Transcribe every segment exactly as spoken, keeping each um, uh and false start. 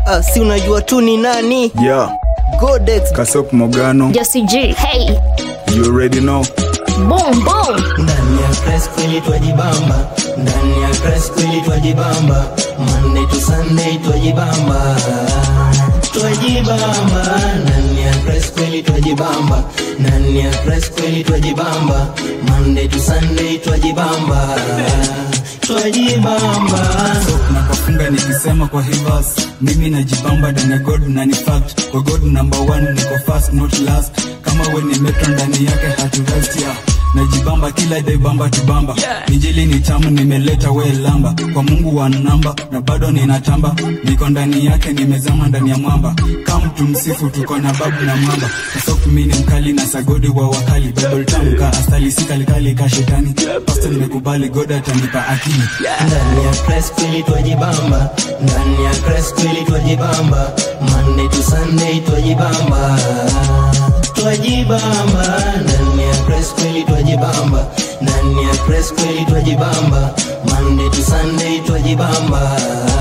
Ah, si unajua tu ni nani? Yeah. Godex Kasop Mogano. Jesse G. Hey. You already know. Boom boom. Ndani ya press kweli twajibamba, ndani ya press kweli twajibamba, Monday to Sunday twajibamba, twajibamba. Ndani ya press kweli twajibamba, ndani ya press kweli twajibamba, Monday to Sunday twajibamba, twajibamba. Nakafunga nikisema kwa hivas, mimi najibamba ndani ya God na ni fact. Kwa God number one niko fast not last. Kama we ni metro ndani yake hatu rest ya najibamba kila day bamba tubamba. Injili ni tamu nimeleta we lamba. Kwa Mungu wa namba na bado ninatamba. Niko ndani yake nimezama ndani ya mwamba. Kama tumsifu tuko na babu na mwamba. Kasop mimi ni mkali na sagodi wa wakali. Bible tamka astali sikalikali ka shetani. Pastor nimekubali God atanipa akili. Ndani ya press kweli twajibamba, ndani ya press kweli twajibamba, Monday to Sunday twajibamba, twajibamba. Ndani ya press kweli twajibamba, ndani ya press kweli twajibamba, Monday to Sunday twajibamba,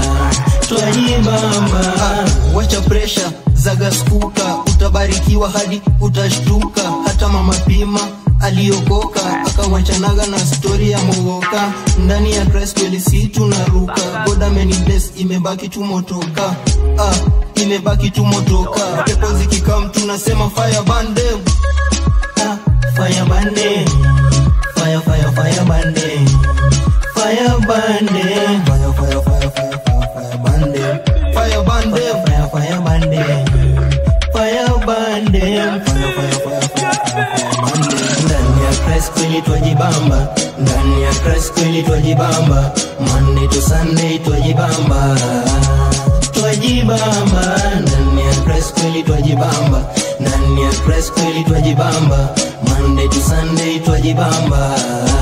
twajibamba. Wacha pressure zaga skuka, utabarikiwa hadi utashtuka. Hata mama Pima aliokoka akawachanaga na story ya Mogoka. Ndani ya press kweli si tunaruka, God ameni bless imebaki tumotoka. Ah, imebaki tumotoka. Pepo zikikam tunasema fire band them. Ah, fire band them. Fire fire fire band them. Fire band them. Fire fire fire fire fire fire band them. Fire band them. Fire fire band them. Fire band them. Fire fire fire fire fire band them. Ndani ya press kweli twajibamba, ndani ya press kweli twajibamba, Monday to Sunday twajibamba, twajibamba. Ndani ya press kweli twajibamba, ndani ya press kweli twajibamba, Monday to Sunday twajibamba,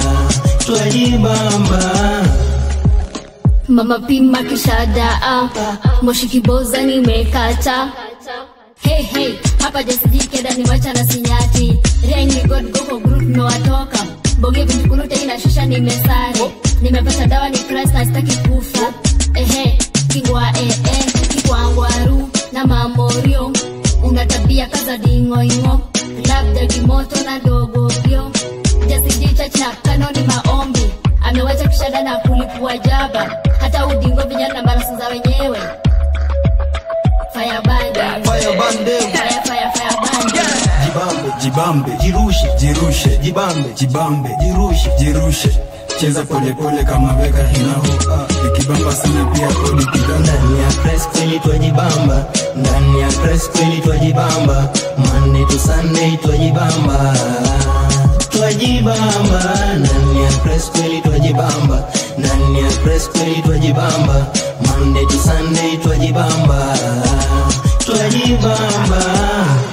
twajibamba. Mama Pima kishada ah, moshi kiboza nimekata. Hey hey, hapa Jesse G keda ni wacha na sinyati. Rengi God go for group no atoka. Boge vindukulute ina shisha nimesare. Nimepata dawa ni Christ na sitaki kufa. Ehe, kingwa eh eh, kikwangwaru na mamorio. Una tabia kaza dingo ingo, labda kimoto na dogo pio. Jesse G church na kanoni maombi. Amewacha kishada na kulipua jaba. Hata udingo vijana barasa za wenyewe. Fire band, fire band, fire fire fire band. Jibambe, jibambe, jirushe, jirushe, jibambe, jibambe, jirushe, jirushe. Cheza pole pole kama weka hinaho. Ikibamba sana pia kodi kidanda. Ndani ya press kweli twajibamba, ndani ya press kweli twajibamba, Monday to Sunday twajibamba, twajibamba. Ndani ya press kweli twajibamba, ndani ya press kweli twajibamba, Monday to Sunday twajibamba, twajibamba.